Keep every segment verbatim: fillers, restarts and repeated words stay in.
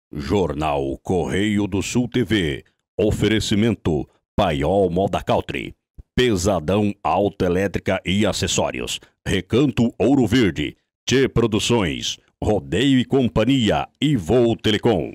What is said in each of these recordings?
Jornal Correio do Sul T V. Oferecimento Paiol Moda Country. Pesadão Autoelétrica e Acessórios. Recanto Ouro Verde. Tchê Produções. Rodeio e Companhia e Voo Telecom.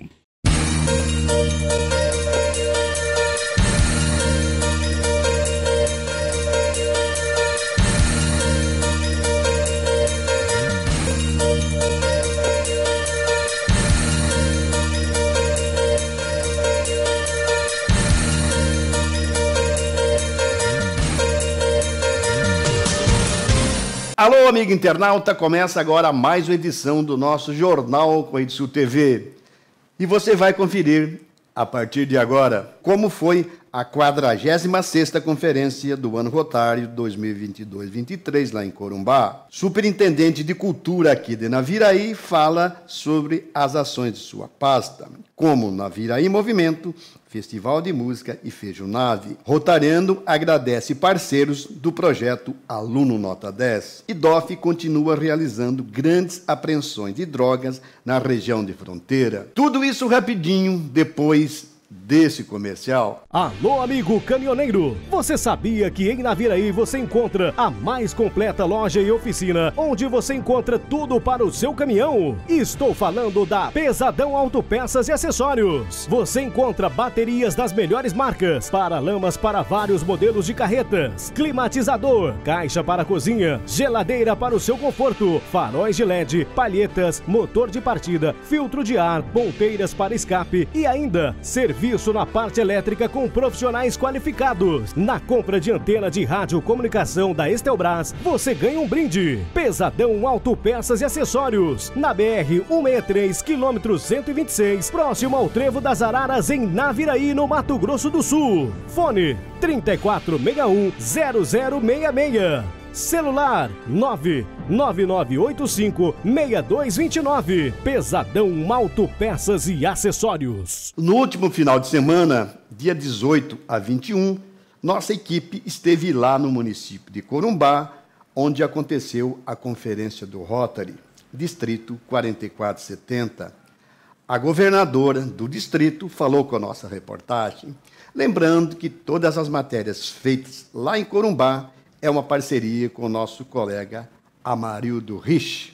Alô, amigo internauta, começa agora mais uma edição do nosso Jornal Correio do Sul T V. E você vai conferir, a partir de agora, como foi a quadragésima sexta Conferência do Ano Rotário dois mil e vinte e dois vinte e três, lá em Corumbá. Superintendente de Cultura aqui de Naviraí fala sobre as ações de sua pasta, como Naviraí Movimento, Festival de Música e Feijunave. Rotariano agradece parceiros do projeto Aluno Nota dez. E D O F continua realizando grandes apreensões de drogas na região de fronteira. Tudo isso rapidinho, depois desse comercial. Alô, amigo caminhoneiro! Você sabia que em Naviraí você encontra a mais completa loja e oficina, onde você encontra tudo para o seu caminhão? Estou falando da Pesadão Autopeças e Acessórios. Você encontra baterias das melhores marcas, paralamas para vários modelos de carretas, climatizador, caixa para cozinha, geladeira para o seu conforto, faróis de L E D, palhetas, motor de partida, filtro de ar, ponteiras para escape e ainda serviço Serviço na parte elétrica com profissionais qualificados. Na compra de antena de radiocomunicação da Estelbras, você ganha um brinde. Pesadão Autopeças e Acessórios. Na B R cento e sessenta e três, quilômetro cento e vinte e seis, próximo ao Trevo das Araras, em Naviraí, no Mato Grosso do Sul. Fone trinta e quatro sessenta e um, zero zero seis seis. Celular nove nove nove oito cinco, seis dois dois nove. Pesadão Autopeças e Acessórios. No último final de semana, dia dezoito a vinte e um, nossa equipe esteve lá no município de Corumbá, onde aconteceu a conferência do Rotary, Distrito quarenta e quatro setenta. A governadora do distrito falou com a nossa reportagem, lembrando que todas as matérias feitas lá em Corumbá é uma parceria com o nosso colega Amarildo Rich.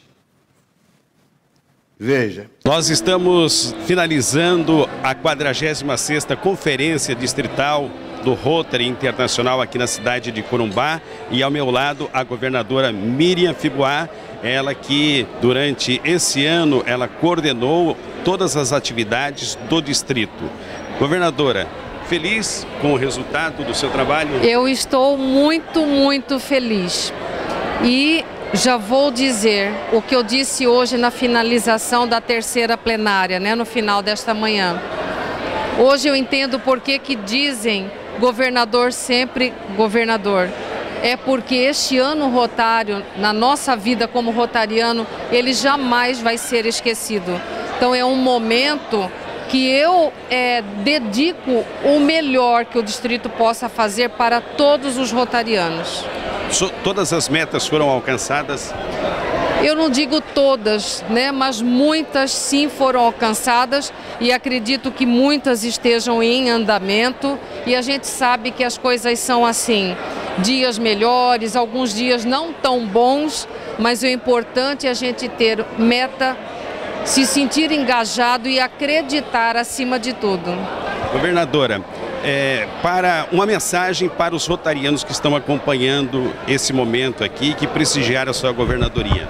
Veja. Nós estamos finalizando a quadragésima sexta Conferência Distrital do Rotary Internacional aqui na cidade de Corumbá, e ao meu lado a governadora Miriam Fibuá, ela que durante esse ano ela coordenou todas as atividades do distrito. Governadora, feliz com o resultado do seu trabalho? Eu estou muito, muito feliz. E já vou dizer o que eu disse hoje na finalização da terceira plenária, né, no final desta manhã. Hoje eu entendo por que que dizem governador sempre governador. É porque este ano rotário, na nossa vida como rotariano, ele jamais vai ser esquecido. Então é um momento que eu é, dedico o melhor que o distrito possa fazer para todos os rotarianos. So, todas as metas foram alcançadas? Eu não digo todas, né, mas muitas sim foram alcançadas, e acredito que muitas estejam em andamento, e a gente sabe que as coisas são assim, dias melhores, alguns dias não tão bons, mas o importante é a gente ter meta, se sentir engajado e acreditar acima de tudo. Governadora, é, para uma mensagem para os rotarianos que estão acompanhando esse momento aqui, que prestigiaram a sua governadoria.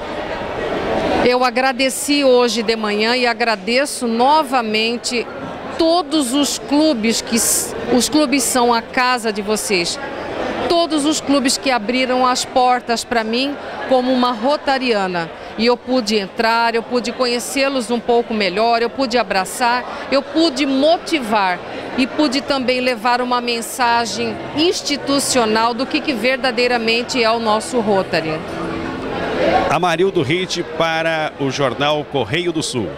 Eu agradeci hoje de manhã e agradeço novamente todos os clubes, que os clubes são a casa de vocês. Todos os clubes que abriram as portas para mim como uma rotariana. E eu pude entrar, eu pude conhecê-los um pouco melhor, eu pude abraçar, eu pude motivar e pude também levar uma mensagem institucional do que, que verdadeiramente é o nosso Rotary. Amarildo Rich para o Jornal Correio do Sul.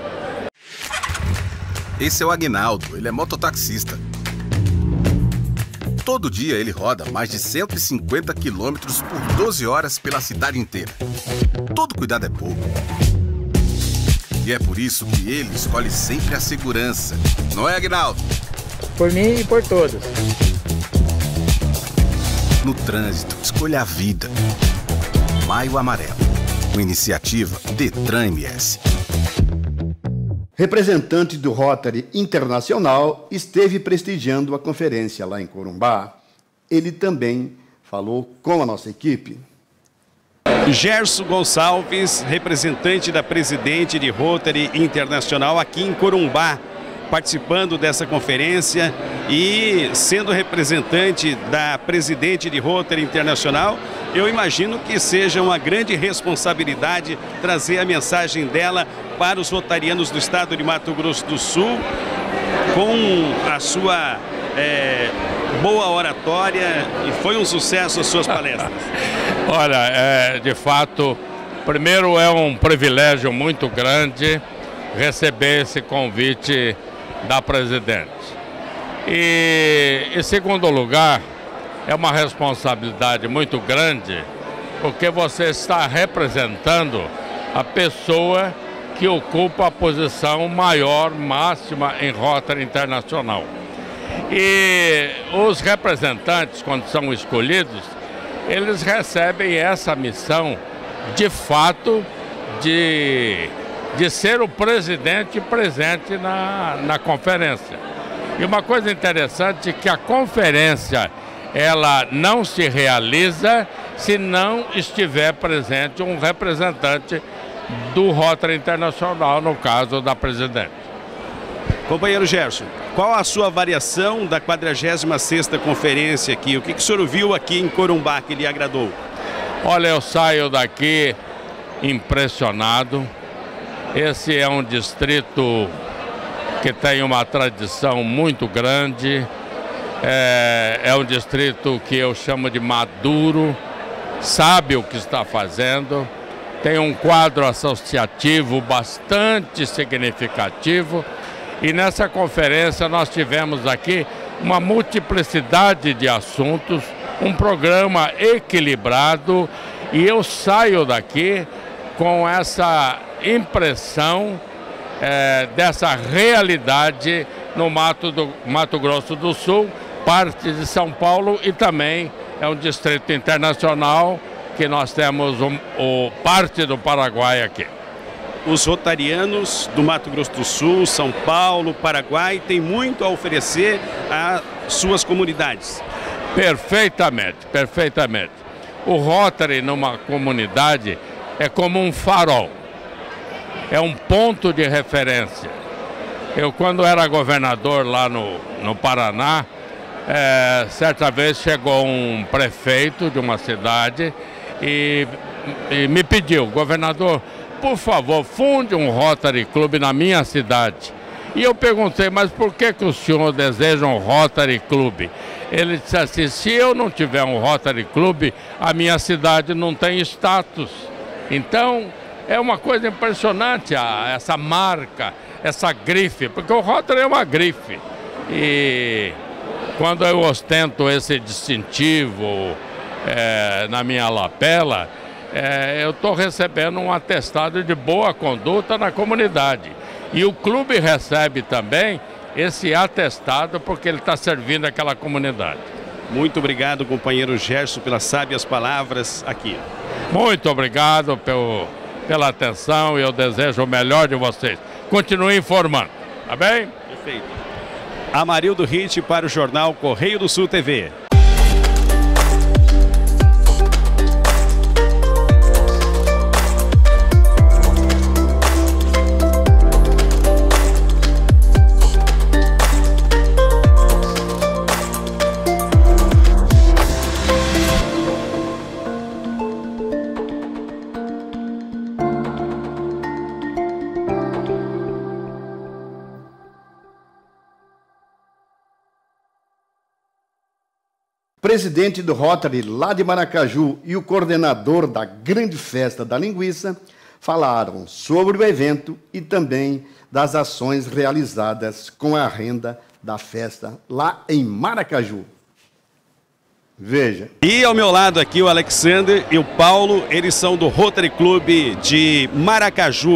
Esse é o Aguinaldo, ele é mototaxista. Todo dia ele roda mais de cento e cinquenta quilômetros por doze horas pela cidade inteira. Todo cuidado é pouco. E E é por isso que ele escolhe sempre a segurança. Não é, Aguinaldo? Por mim e por todos. No trânsito, escolha a vida. Maio Amarelo. Uma iniciativa Detran M S. Representante do Rotary Internacional esteve prestigiando a conferência lá em Corumbá. Ele também falou com a nossa equipe. Gerson Gonçalves, representante da presidente de Rotary Internacional aqui em Corumbá, participando dessa conferência e sendo representante da presidente de Rotary Internacional, eu imagino que seja uma grande responsabilidade trazer a mensagem dela para os rotarianos do estado de Mato Grosso do Sul, com a sua é, boa oratória, e foi um sucesso as suas palestras. Olha, é, de fato, primeiro é um privilégio muito grande receber esse convite da presidente. E, em segundo lugar, é uma responsabilidade muito grande, porque você está representando a pessoa que ocupa a posição maior, máxima em Rotary Internacional. E os representantes, quando são escolhidos, eles recebem essa missão, de fato, de, de ser o presidente presente na, na conferência. E uma coisa interessante é que a conferência, ela não se realiza se não estiver presente um representante do Rotary Internacional, no caso da presidente. Companheiro Gerson, qual a sua avaliação da quadragésima sexta conferência aqui? O que, que o senhor viu aqui em Corumbá que lhe agradou? Olha, eu saio daqui impressionado. Esse é um distrito que tem uma tradição muito grande. É, é um distrito que eu chamo de maduro, sabe o que está fazendo, tem um quadro associativo bastante significativo. E nessa conferência nós tivemos aqui uma multiplicidade de assuntos, um programa equilibrado, e eu saio daqui com essa impressão é, dessa realidade no Mato, do, Mato Grosso do Sul, parte de São Paulo, e também é um distrito internacional que nós temos um, o, parte do Paraguai aqui. Os rotarianos do Mato Grosso do Sul, São Paulo, Paraguai, têm muito a oferecer às suas comunidades. Perfeitamente, perfeitamente. O Rotary numa comunidade é como um farol, é um ponto de referência. Eu, quando era governador lá no, no Paraná, é, certa vez chegou um prefeito de uma cidade e, e me pediu: governador, por favor, funde um Rotary Club na minha cidade. E eu perguntei: mas por que que o senhor deseja um Rotary Club? Ele disse assim: se eu não tiver um Rotary Club, a minha cidade não tem status. Então, é uma coisa impressionante essa marca, essa grife, porque o Rotary é uma grife. E quando eu ostento esse distintivo é, na minha lapela, É, eu estou recebendo um atestado de boa conduta na comunidade. E o clube recebe também esse atestado porque ele está servindo aquela comunidade. Muito obrigado, companheiro Gerson, pelas sábias palavras aqui. Muito obrigado pelo, pela atenção, e eu desejo o melhor de vocês. Continue informando, tá bem? Perfeito. Amarildo Ritt para o jornal Correio do Sul T V. Presidente do Rotary lá de Maracaju e o coordenador da grande festa da linguiça falaram sobre o evento e também das ações realizadas com a renda da festa lá em Maracaju. Veja. E ao meu lado aqui o Alexander e o Paulo, eles são do Rotary Club de Maracaju.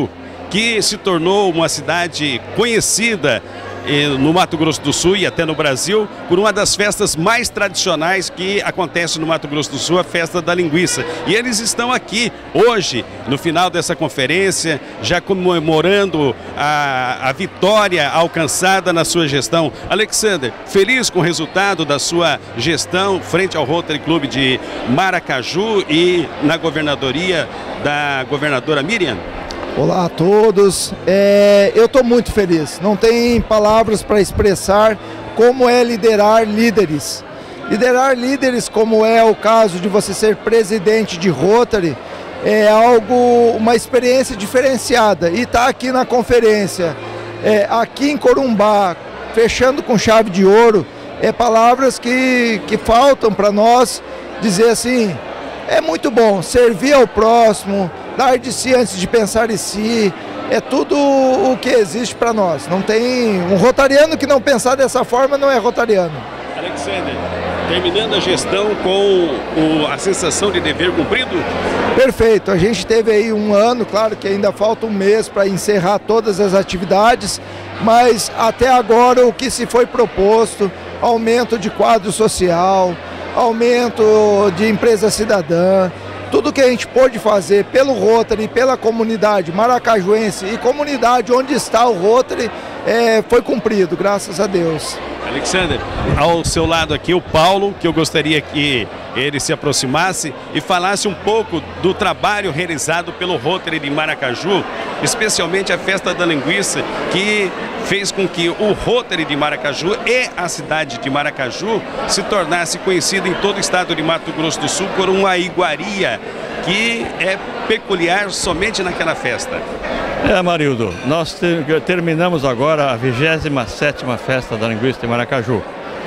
que se tornou uma cidade conhecida no Mato Grosso do Sul e até no Brasil, por uma das festas mais tradicionais que acontece no Mato Grosso do Sul, a festa da linguiça. E eles estão aqui hoje, no final dessa conferência, já comemorando a, a vitória alcançada na sua gestão. Alexander, feliz com o resultado da sua gestão frente ao Rotary Club de Maracaju e na governadoria da governadora Miriam? Olá a todos, é, eu estou muito feliz, não tem palavras para expressar como é liderar líderes. Liderar líderes, como é o caso de você ser presidente de Rotary, é algo, uma experiência diferenciada. E estar tá aqui na conferência, é, aqui em Corumbá, fechando com chave de ouro, é palavras que, que faltam para nós dizer assim, é muito bom servir ao próximo, dar de si antes de pensar em si, é tudo o que existe para nós. Não tem um rotariano que não pensar dessa forma, não é rotariano. Alexander, terminando a gestão com o, a sensação de dever cumprido? Perfeito, a gente teve aí um ano, claro que ainda falta um mês para encerrar todas as atividades, mas até agora o que se foi proposto, aumento de quadro social, aumento de empresa cidadã, tudo que a gente pôde fazer pelo Rotary, pela comunidade maracajuense e comunidade onde está o Rotary, é, foi cumprido, graças a Deus. Alexander, ao seu lado aqui o Paulo, que eu gostaria que ele se aproximasse e falasse um pouco do trabalho realizado pelo Rotary de Maracaju, especialmente a Festa da Linguiça, que fez com que o Rotary de Maracaju e a cidade de Maracaju se tornasse conhecida em todo o estado de Mato Grosso do Sul por uma iguaria que é peculiar somente naquela festa. É, Marildo, nós te, terminamos agora a vigésima sétima Festa da Linguiça de Maracaju.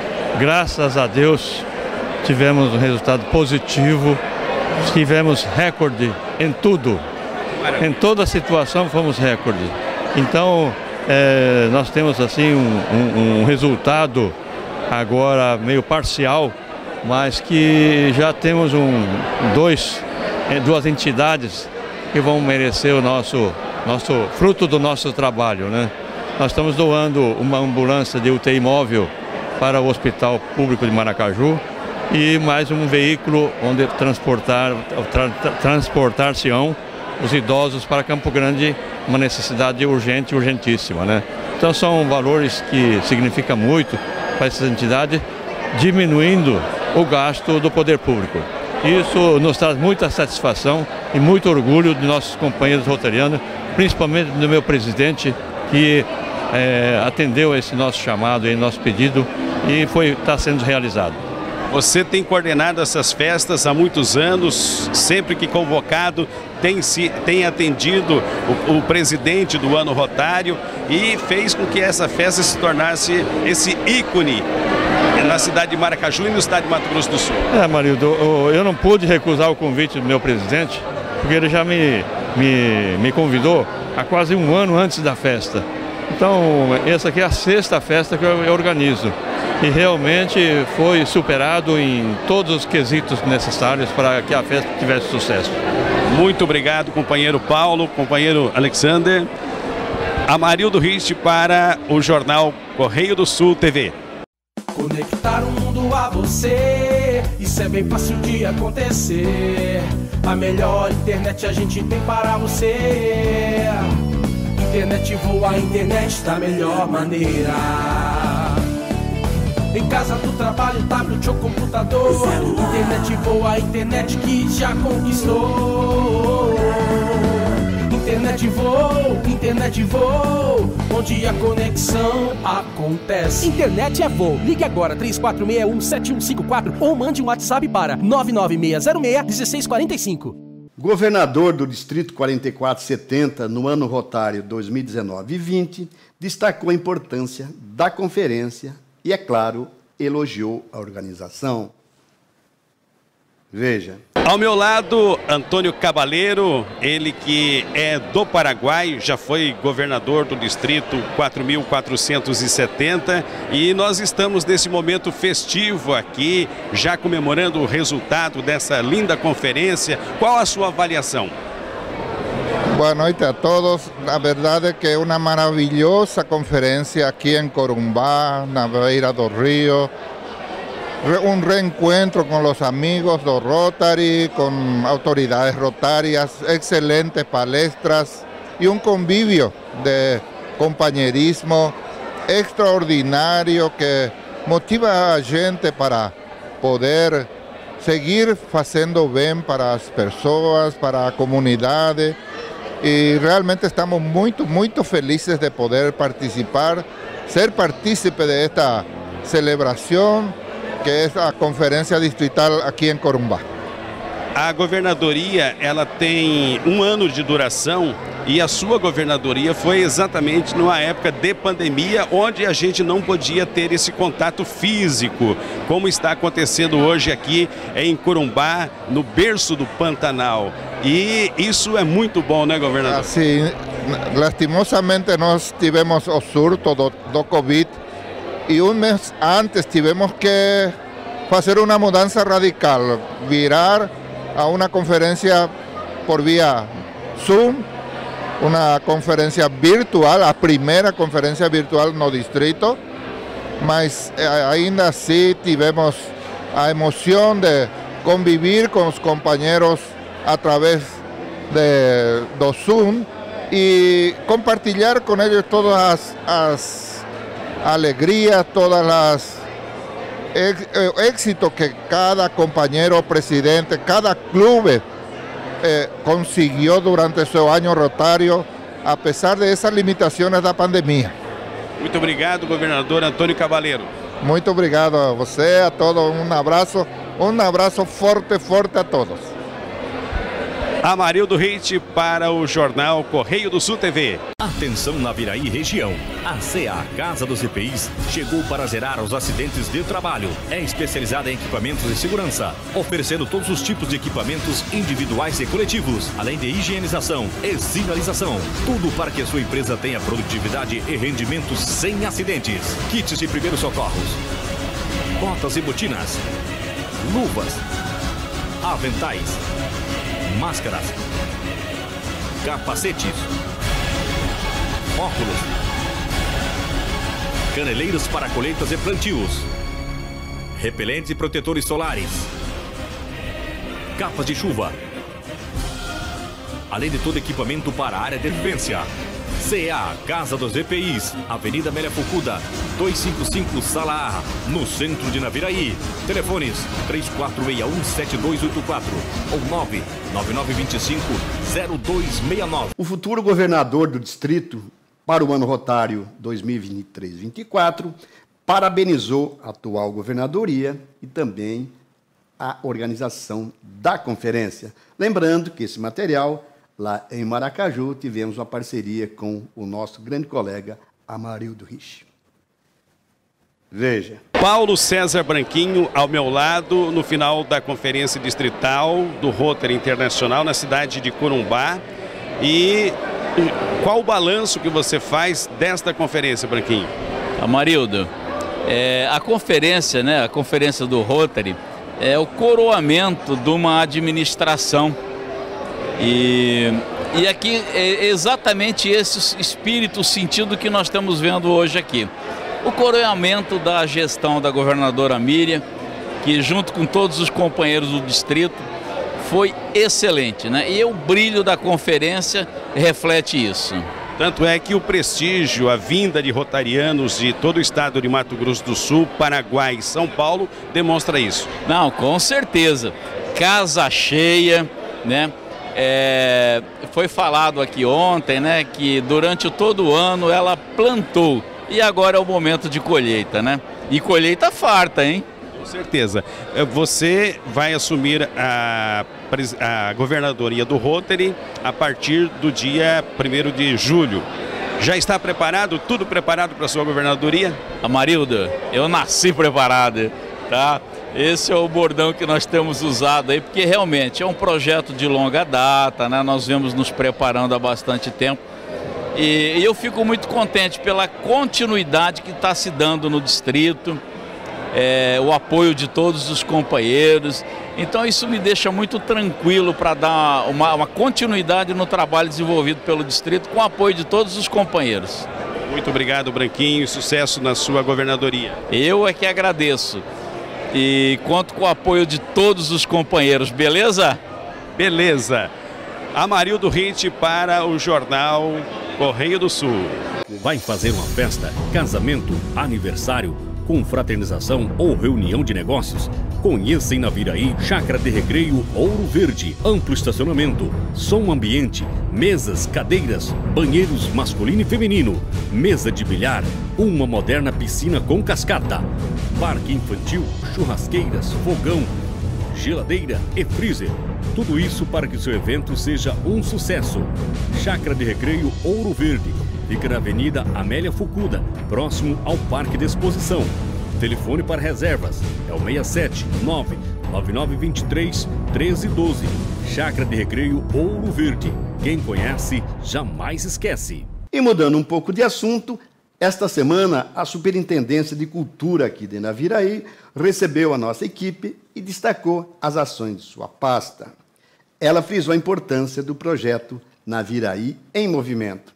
Graças a Deus tivemos um resultado positivo, tivemos recorde em tudo, em toda a situação fomos recorde. Então, é, nós temos assim um, um, um resultado agora meio parcial, mas que já temos um, dois, duas entidades que vão merecer o nosso, nosso fruto do nosso trabalho, né? Nós estamos doando uma ambulância de U T I móvel para o Hospital Público de Maracaju e mais um veículo onde transportar, tra, transportar-se-ão os idosos para Campo Grande, uma necessidade urgente, urgentíssima, né? Então são valores que significam muito para essas entidades, diminuindo o gasto do poder público. Isso nos traz muita satisfação e muito orgulho de nossos companheiros rotarianos, principalmente do meu presidente, que é, atendeu esse nosso chamado e nosso pedido e foi, está sendo realizado. Você tem coordenado essas festas há muitos anos, sempre que convocado, tem, se, tem atendido o, o presidente do ano rotário e fez com que essa festa se tornasse esse ícone na cidade de Maracaju e no estado de Mato Grosso do Sul. É, Marildo, eu não pude recusar o convite do meu presidente, porque ele já me, me, me convidou há quase um ano antes da festa. Então, essa aqui é a sexta festa que eu, eu organizo. E realmente foi superado em todos os quesitos necessários para que a festa tivesse sucesso. Muito obrigado, companheiro Paulo, companheiro Alexander. Amarildo Rist para o jornal Correio do Sul T V. Conectar o mundo a você, isso é bem fácil de acontecer. A melhor internet a gente tem para você. Internet voa, a internet da melhor maneira. Em casa, do trabalho, tablet ou computador, internet voa, a internet que já conquistou. Internet voa, internet voa, onde a conexão acontece. Internet é voo. Ligue agora três quatro seis um sete um cinco quatro ou mande um WhatsApp para nove nove seis zero seis um seis quatro cinco. Governador do Distrito quarenta e quatro setenta, no ano rotário dois mil e dezenove e vinte, destacou a importância da conferência e, é claro, elogiou a organização. Veja. Ao meu lado, Antônio Cabaleiro, ele que é do Paraguai, já foi governador do Distrito quatro mil quatrocentos e setenta e nós estamos nesse momento festivo aqui, já comemorando o resultado dessa linda conferência. Qual a sua avaliação? Boa noite a todos. A verdade é que é uma maravilhosa conferência aqui em Corumbá, na beira do rio. Um reencontro com os amigos do Rotary, com autoridades rotárias, excelentes palestras e um convívio de companheirismo extraordinário que motiva a gente para poder seguir fazendo bem para as pessoas, para a comunidade. E realmente estamos muito, muito felizes de poder participar, ser partícipe de esta celebração, que é a Conferência Distrital aqui em Corumbá. A governadoria, ela tem um ano de duração e a sua governadoria foi exatamente numa época de pandemia, onde a gente não podia ter esse contato físico, como está acontecendo hoje aqui em Corumbá, no berço do Pantanal. E isso é muito bom, né, governador? Sim, lastimosamente nós tivemos o surto do, do Covid e um mês antes tivemos que fazer uma mudança radical, virar a uma conferência por via Zoom, uma conferência virtual, a primeira conferência virtual no distrito, mas ainda assim tivemos a emoção de conviver com os companheiros através de, do Zoom e compartilhar com eles todas as, as alegrias, todas as éxitos que cada companheiro presidente, cada clube eh, conseguiu durante seu ano rotário, apesar de essas limitações da pandemia. Muito obrigado, governador Antônio Cavaleiro. Muito obrigado a você, a todos, um abraço, um abraço forte, forte a todos. Amarildo Reite para o Jornal Correio do Sul T V. Atenção Naviraí região. A C A Casa dos E P Is chegou para zerar os acidentes de trabalho. É especializada em equipamentos de segurança, oferecendo todos os tipos de equipamentos individuais e coletivos, além de higienização e sinalização. Tudo para que a sua empresa tenha produtividade e rendimentos sem acidentes. Kits de primeiros socorros, botas e botinas, luvas, aventais, máscaras, capacetes, óculos, caneleiros para colheitas e plantios, repelentes e protetores solares, capas de chuva, além de todo equipamento para a área de vivência. C A Casa dos E P Is, Avenida Amélia Fukuda, duzentos e cinquenta e cinco, Sala A, no centro de Naviraí. Telefones três quatro seis um, sete dois oito quatro ou nove nove nove dois cinco, zero dois seis nove. O futuro governador do distrito para o ano rotário dois mil e vinte e três vinte e quatro parabenizou a atual governadoria e também a organização da conferência. Lembrando que esse material, lá em Maracaju, tivemos uma parceria com o nosso grande colega Amarildo Reite. Veja. Paulo César Branquinho ao meu lado no final da conferência distrital do Rotary Internacional na cidade de Corumbá. E qual o balanço que você faz desta conferência, Branquinho? Amarildo, é, a conferência, né, a conferência do Rotary é o coroamento de uma administração. E, e aqui é exatamente esse espírito, sentido que nós estamos vendo hoje aqui. O coroamento da gestão da governadora Miriam, que junto com todos os companheiros do distrito, foi excelente, né? E o brilho da conferência reflete isso. Tanto é que o prestígio, a vinda de rotarianos de todo o estado de Mato Grosso do Sul, Paraguai e São Paulo demonstra isso. Não, com certeza. Casa cheia, né? É, foi falado aqui ontem, né, que durante todo o ano ela plantou e agora é o momento de colheita, né? E colheita farta, hein? Com certeza. Você vai assumir a, a governadoria do Rotary a partir do dia primeiro de julho. Já está preparado? Tudo preparado para a sua governadoria? Amarildo, eu nasci preparado, tá? Esse é o bordão que nós temos usado aí, porque realmente é um projeto de longa data, né? Nós vemos nos preparando há bastante tempo e, e eu fico muito contente pela continuidade que está se dando no distrito. é, o apoio de todos os companheiros. Então isso me deixa muito tranquilo para dar uma, uma continuidade no trabalho desenvolvido pelo distrito com o apoio de todos os companheiros. Muito obrigado, Branquinho, e sucesso na sua governadoria. Eu é que agradeço e conto com o apoio de todos os companheiros, beleza? Beleza. Amarildo Ritt para o jornal Correio do Sul. Vai fazer uma festa, casamento, aniversário, confraternização ou reunião de negócios? Conheça em Naviraí Chácara de Recreio Ouro Verde. Amplo estacionamento, som ambiente, mesas, cadeiras, banheiros masculino e feminino, mesa de bilhar, uma moderna piscina com cascata, parque infantil, churrasqueiras, fogão, geladeira e freezer. Tudo isso para que seu evento seja um sucesso. Chácara de Recreio Ouro Verde. Fica na Avenida Amélia Fukuda, próximo ao Parque de Exposição. Telefone para reservas é o seis sete nove nove nove dois três um três um dois. Chácara de Recreio Ouro Verde. Quem conhece, jamais esquece. E mudando um pouco de assunto, esta semana a Superintendência de Cultura aqui de Naviraí recebeu a nossa equipe e destacou as ações de sua pasta. Ela frisou a importância do projeto Naviraí em Movimento.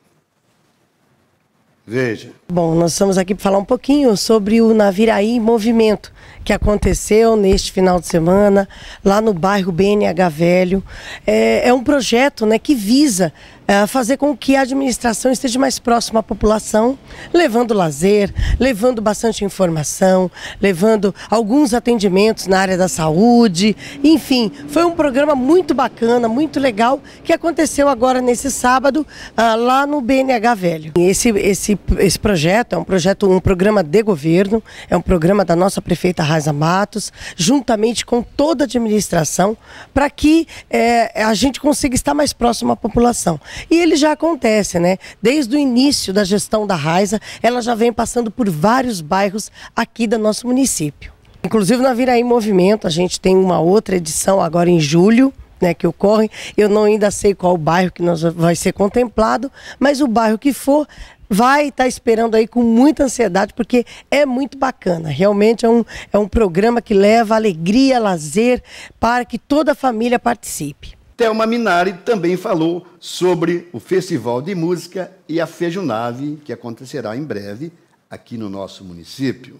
Veja. Bom, nós estamos aqui para falar um pouquinho sobre o Naviraí em Movimento, que aconteceu neste final de semana, lá no bairro B N H Velho. É, é um projeto, né, que visa é, fazer com que a administração esteja mais próxima à população, levando lazer, levando bastante informação, levando alguns atendimentos na área da saúde. Enfim, foi um programa muito bacana, muito legal, que aconteceu agora nesse sábado, ah, lá no B N H Velho. Esse, esse, esse projeto é um projeto, um programa de governo, é um programa da nossa prefeita Raiza Matos, juntamente com toda a administração, para que é, a gente consiga estar mais próximo à população. E ele já acontece, né? Desde o início da gestão da Raiza, ela já vem passando por vários bairros aqui do nosso município. Inclusive na Naviraí Movimento, a gente tem uma outra edição agora em julho, né, que ocorre. Eu não ainda sei qual bairro que nós vai ser contemplado, mas o bairro que for vai estar esperando aí com muita ansiedade, porque é muito bacana. Realmente é um, é um programa que leva alegria, lazer, para que toda a família participe. Thelma Minari também falou sobre o Festival de Música e a Fejunave, que acontecerá em breve aqui no nosso município.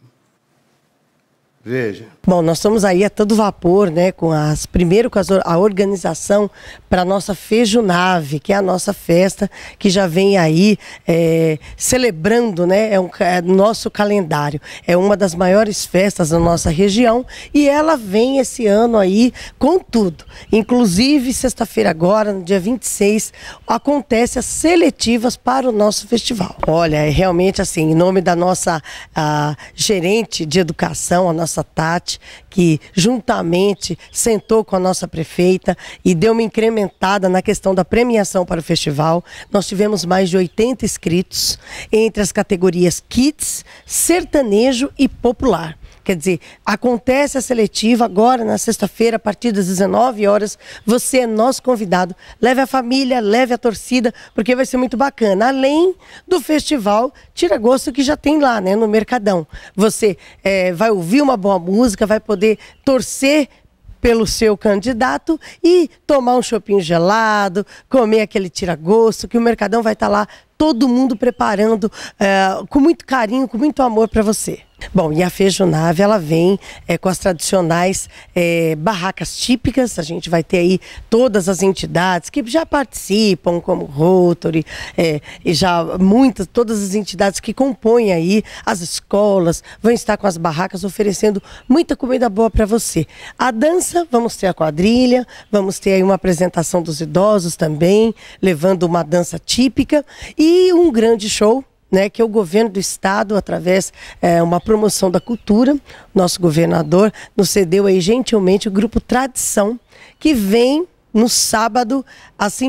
Veja. Bom, nós estamos aí a todo vapor, né, com as, primeiro com as, a organização para a nossa Fejunave, que é a nossa festa, que já vem aí é, celebrando, né, é, um, é nosso calendário. É uma das maiores festas da nossa região e ela vem esse ano aí com tudo. Inclusive, sexta-feira agora, no dia vinte e seis, acontece as seletivas para o nosso festival. Olha, é realmente assim, em nome da nossa a, gerente de educação, a nossa Tati, que juntamente sentou com a nossa prefeita e deu uma incrementada na questão da premiação para o festival. Nós tivemos mais de oitenta inscritos entre as categorias Kids, Sertanejo e Popular. Quer dizer, acontece a seletiva agora na sexta-feira, a partir das dezenove horas. Você é nosso convidado. Leve a família, leve a torcida, porque vai ser muito bacana. Além do festival Tira Gosto que já tem lá, né, no Mercadão. Você é, vai ouvir uma boa música, vai poder torcer pelo seu candidato e tomar um chopinho gelado, comer aquele tira-gosto, que o Mercadão vai estar lá, todo mundo preparando é, com muito carinho, com muito amor para você. Bom, e a Fejunave, ela vem é, com as tradicionais é, barracas típicas. A gente vai ter aí todas as entidades que já participam, como Rotary, é, e já muitas, todas as entidades que compõem aí as escolas, vão estar com as barracas oferecendo muita comida boa para você. A dança, vamos ter a quadrilha, vamos ter aí uma apresentação dos idosos também, levando uma dança típica e um grande show, né, que é o governo do estado, através de é, uma promoção da cultura. Nosso governador nos cedeu aí gentilmente o grupo Tradição, que vem no sábado, assim,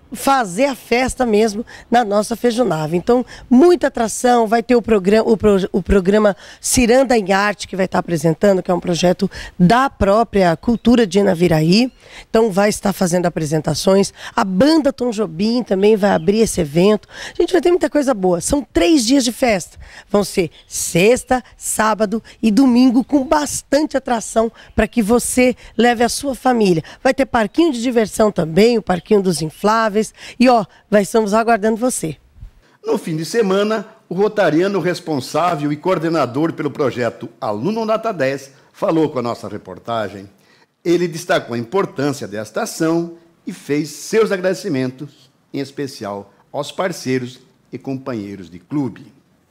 fazer a festa mesmo na nossa Feijonave. Então, muita atração, vai ter o programa, o, pro, o programa Ciranda em Arte, que vai estar apresentando, que é um projeto da própria Cultura de Inaviraí. Então, vai estar fazendo apresentações. A banda Tom Jobim também vai abrir esse evento. A gente vai ter muita coisa boa. São três dias de festa. Vão ser sexta, sábado e domingo, com bastante atração para que você leve a sua família. Vai ter parquinho de diversão também, o parquinho dos infláveis. E ó, vai estamos aguardando você. No fim de semana, o rotariano responsável e coordenador pelo projeto Aluno Nota dez falou com a nossa reportagem. Ele destacou a importância desta ação e fez seus agradecimentos, em especial aos parceiros e companheiros de clube.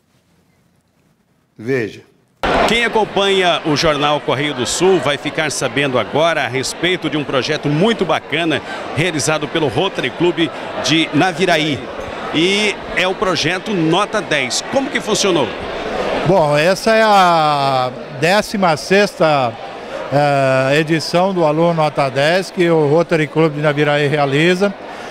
Veja. Quem acompanha o jornal Correio do Sul vai ficar sabendo agora a respeito de um projeto muito bacana realizado pelo Rotary Clube de Naviraí. E é o projeto Nota dez. Como que funcionou? Bom, essa é a décima sexta eh, edição do Aluno Nota dez que o Rotary Clube de Naviraí realiza.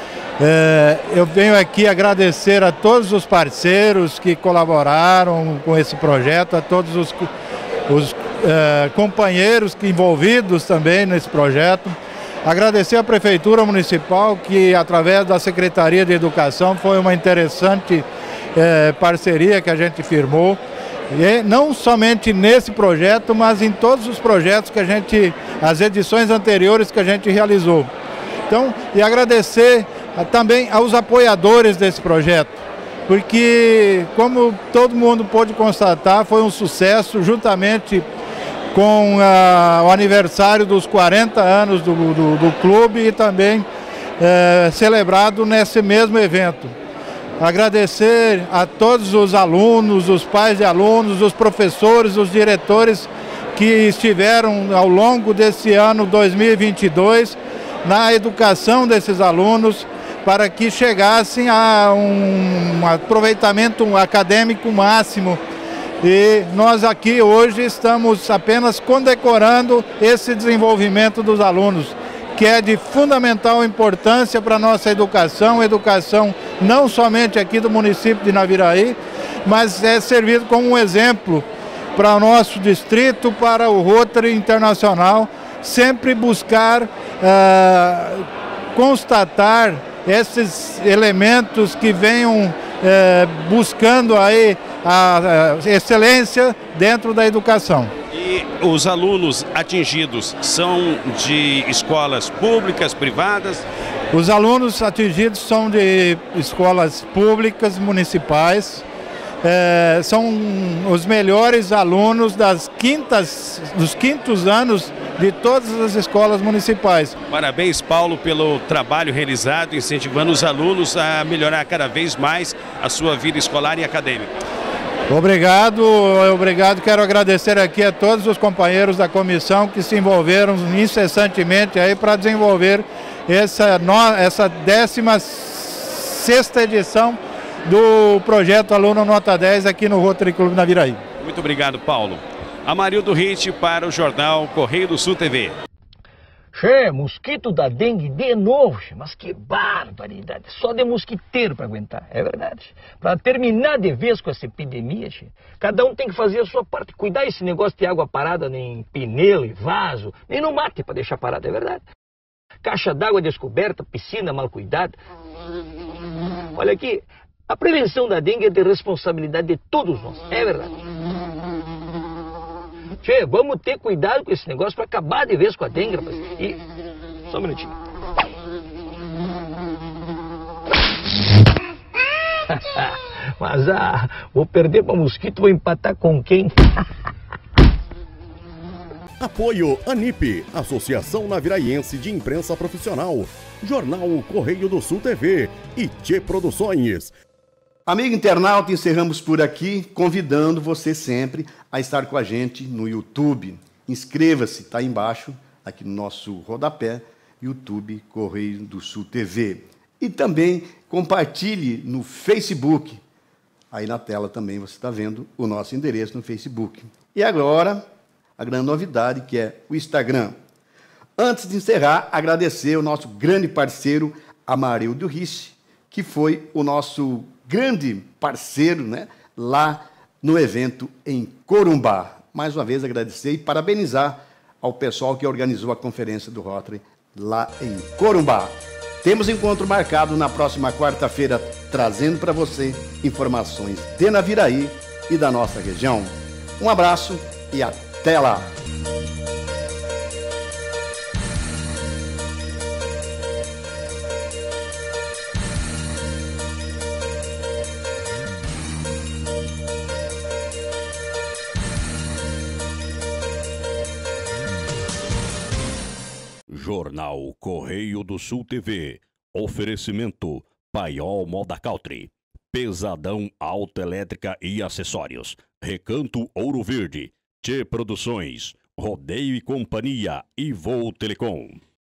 Eh, eu venho aqui agradecer a todos os parceiros que colaboraram com esse projeto, a todos os, os eh, companheiros que envolvidos também nesse projeto. Agradecer à Prefeitura Municipal que, através da Secretaria de Educação, foi uma interessante eh, parceria que a gente firmou. E não somente nesse projeto, mas em todos os projetos que a gente, as edições anteriores que a gente realizou. Então, e agradecer também aos apoiadores desse projeto, porque, como todo mundo pôde constatar, foi um sucesso, juntamente com uh, o aniversário dos quarenta anos do, do, do clube e também uh, celebrado nesse mesmo evento. Agradecer a todos os alunos, os pais de alunos, os professores, os diretores que estiveram ao longo desse ano dois mil e vinte e dois na educação desses alunos, para que chegassem a um aproveitamento acadêmico máximo. E nós aqui hoje estamos apenas condecorando esse desenvolvimento dos alunos, que é de fundamental importância para a nossa educação, educação não somente aqui do município de Naviraí, mas é servido como um exemplo para o nosso distrito, para o Rotary Internacional, sempre buscar uh, constatar esses elementos que venham eh, buscando aí a, a excelência dentro da educação. E os alunos atingidos são de escolas públicas, privadas? Os alunos atingidos são de escolas públicas, municipais. É, são os melhores alunos das quintas, dos quintos anos de todas as escolas municipais. Parabéns, Paulo, pelo trabalho realizado, incentivando os alunos a melhorar cada vez mais a sua vida escolar e acadêmica. Obrigado, obrigado. Quero agradecer aqui a todos os companheiros da comissão que se envolveram incessantemente aí para desenvolver essa, essa décima sexta edição do projeto Aluno Nota dez aqui no Rotary Clube Naviraí. Muito obrigado, Paulo. Amarildo Ritt para o jornal Correio do Sul T V. Che, mosquito da dengue de novo, che. Mas que barbaridade. Só de mosquiteiro para aguentar, é verdade. Para terminar de vez com essa epidemia, che, cada um tem que fazer a sua parte. Cuidar esse negócio de água parada nem pneu e vaso, nem no mate para deixar parado, é verdade. Caixa d'água descoberta, piscina mal cuidada. Olha aqui. A prevenção da dengue é de responsabilidade de todos nós, é verdade. Tchê, vamos ter cuidado com esse negócio para acabar de vez com a dengue, rapaz. E... só um minutinho. Mas, ah, vou perder para mosquito, vou empatar com quem? Apoio ANIP, Associação Naviraiense de Imprensa Profissional, Jornal Correio do Sul T V e Tchê Produções. Amigo internauta, encerramos por aqui, convidando você sempre a estar com a gente no YouTube. Inscreva-se, está aí embaixo, aqui no nosso rodapé, YouTube Correio do Sul T V. E também compartilhe no Facebook. Aí na tela também você está vendo o nosso endereço no Facebook. E agora, a grande novidade, que é o Instagram. Antes de encerrar, agradecer o nosso grande parceiro, Amarildo Risse, que foi o nosso grande parceiro, né, lá no evento em Corumbá. Mais uma vez agradecer e parabenizar ao pessoal que organizou a conferência do Rotary lá em Corumbá. Temos encontro marcado na próxima quarta-feira, trazendo para você informações de Naviraí e da nossa região. Um abraço e até lá! Jornal Correio do Sul T V. Oferecimento Paiol Moda Country. Pesadão Autoelétrica e Acessórios. Recanto Ouro Verde. Tchê Produções. Rodeio e Companhia e Voo Telecom.